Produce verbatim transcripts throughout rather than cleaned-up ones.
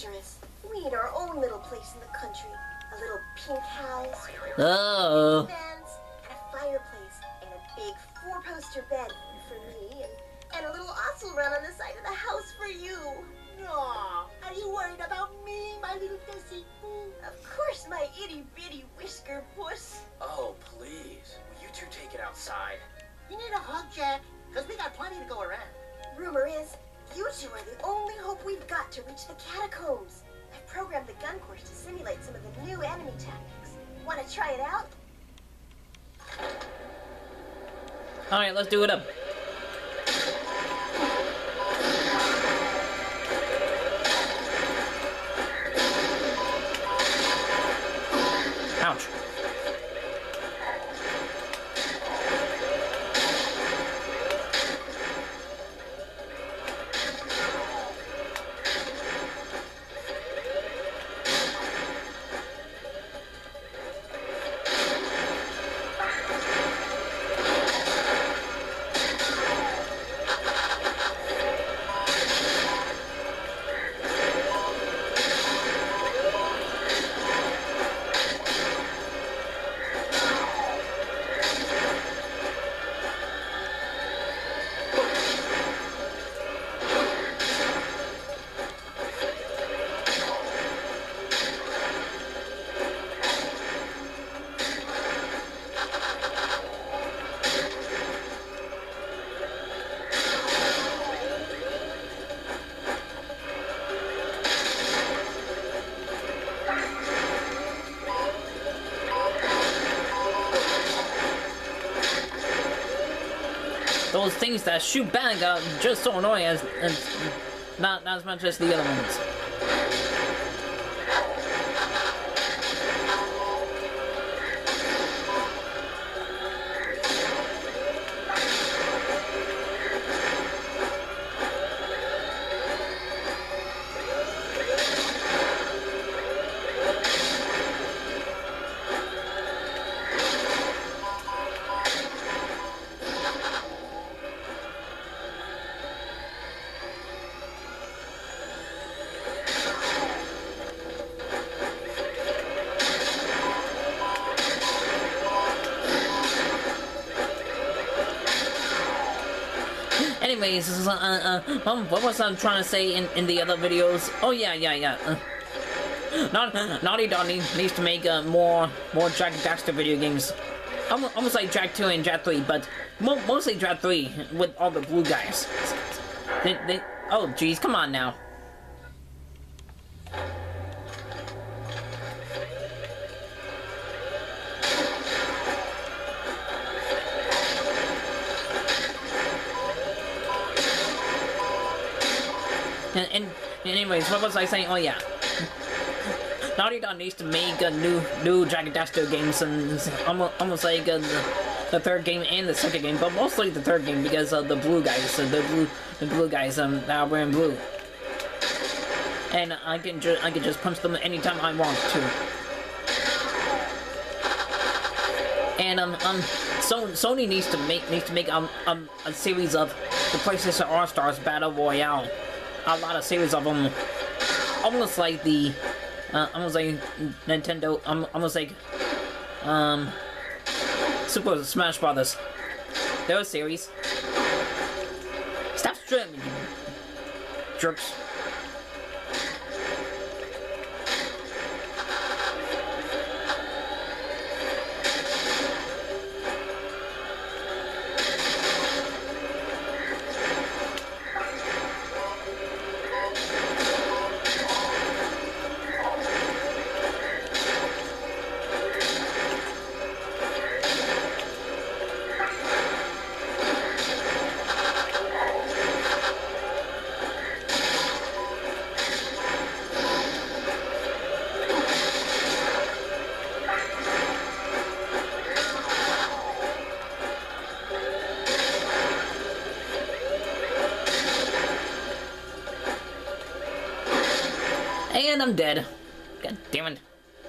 dangerous. We need our own little place in the country. A little pink house, oh. fans, and a fireplace, and a big four-poster bed for me, and, and a little osel run on the side of the house for you. Aw, are you worried about me, my little Tessie? Of course, my itty-bitty whisker puss. Oh, please. Will you two take it outside? You need a hug, Jack, because we got plenty to go around. Rumor is, you two are the only hope we've got to reach the catacombs. I've programmed the gun course to simulate some of the new enemy tactics. Want to try it out? Alright, let's do it up. Ouch. Those things that shoot back are just so annoying as, as not, not as much as the other ones. Anyways, uh, uh, um, what was I trying to say in, in the other videos? Oh yeah, yeah, yeah. Uh, Not, Naughty Dog needs to make uh, more more Jak and Daxter video games. Almost, almost like Jak two and Jak three, but mo mostly Jak three with all the blue guys. They, they, oh geez, come on now. And, and, anyways, what was I saying? Oh yeah, Naughty Dog needs to make a new new Jak and Daxter games, and almost, almost like uh, the, the third game and the second game, but mostly the third game because of the blue guys, uh, the blue the blue guys um that are wearing blue, and I can just I can just punch them anytime I want to. And um um so Sony needs to make needs to make um um a series of the PlayStation All Stars Battle Royale. A lot of series of them, almost like the, uh, almost like Nintendo, um, almost like, um, Super Smash Brothers. Their series. Stop streaming, you jerks. And I'm dead. God damn it.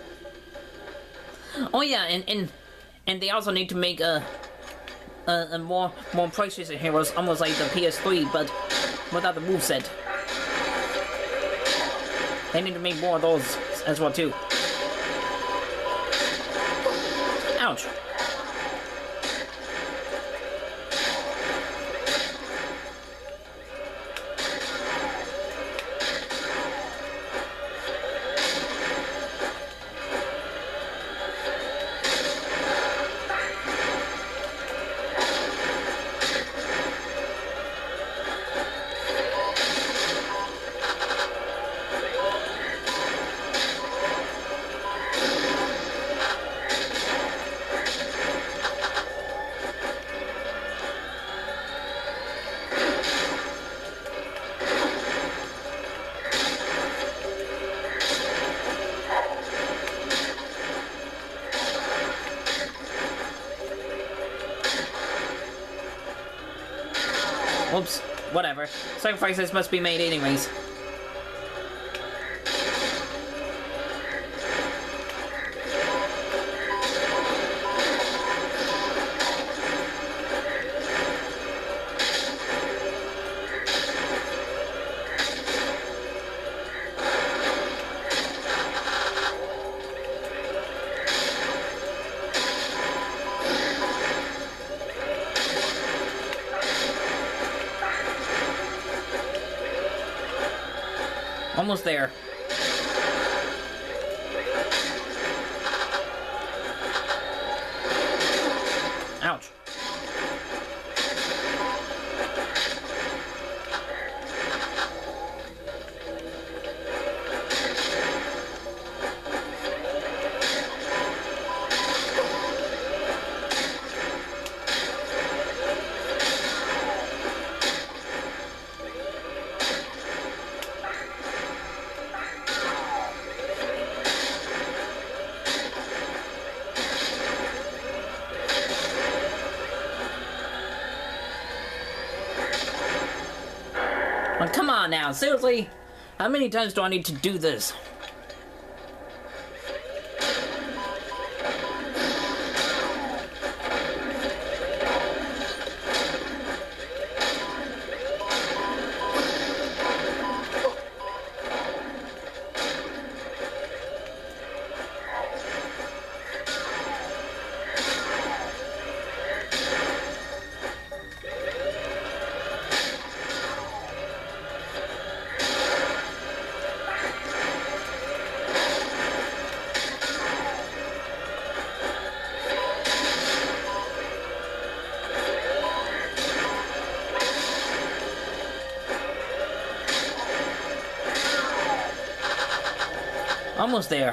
Oh yeah, and and and they also need to make a a, a more more PlayStation heroes, almost like the P S three, but without the moveset. They need to make more of those as well too. Ouch. Oops, whatever. Sacrifices must be made anyways. Almost there. Ouch. Well, come on now, seriously? How many times do I need to do this? Almost there.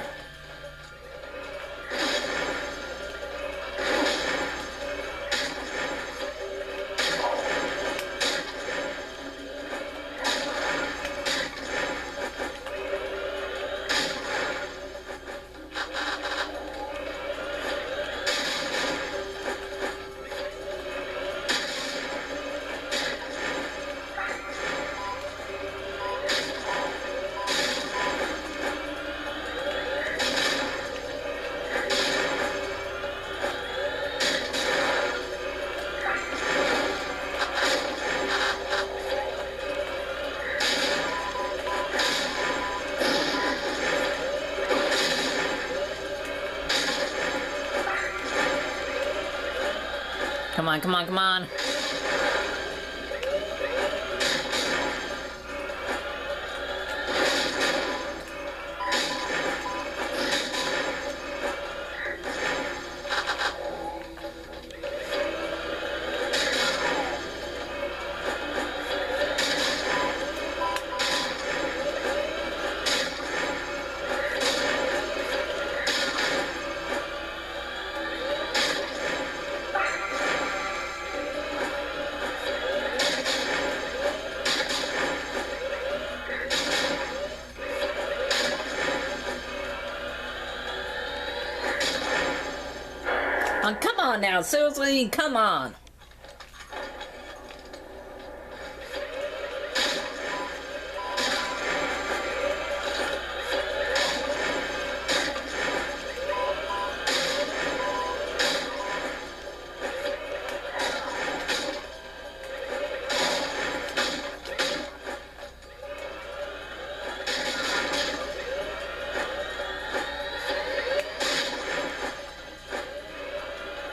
Come on, come on, come on. Oh, come on now, seriously, come on.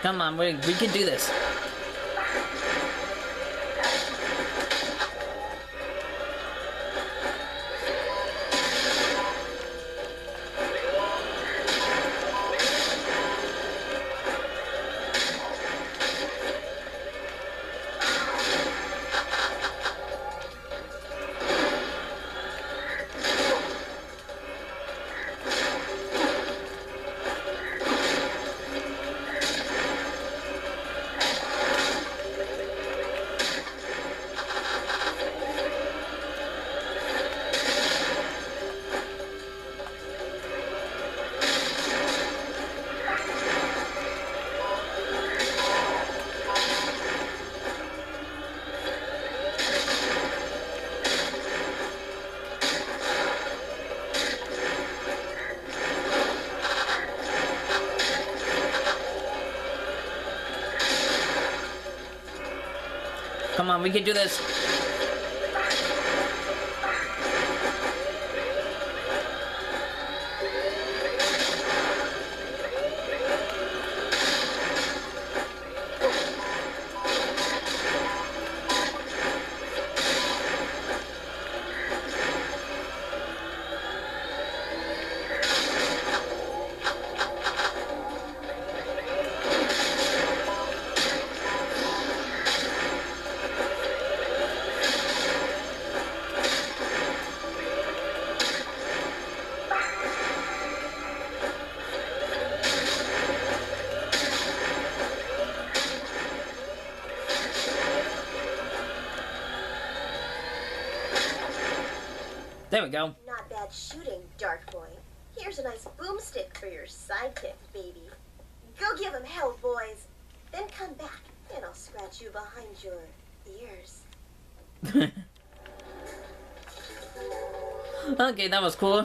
Come on, we, we can do this. Come on, we can do this. There we go. Not bad shooting, Dark Boy. Here's a nice boomstick for your sidekick, baby. Go give him hell, boys. Then come back, and I'll scratch you behind your ears. Okay, that was cool.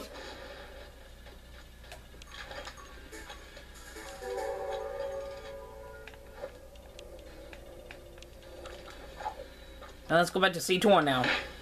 Now let's go back to C Tor now.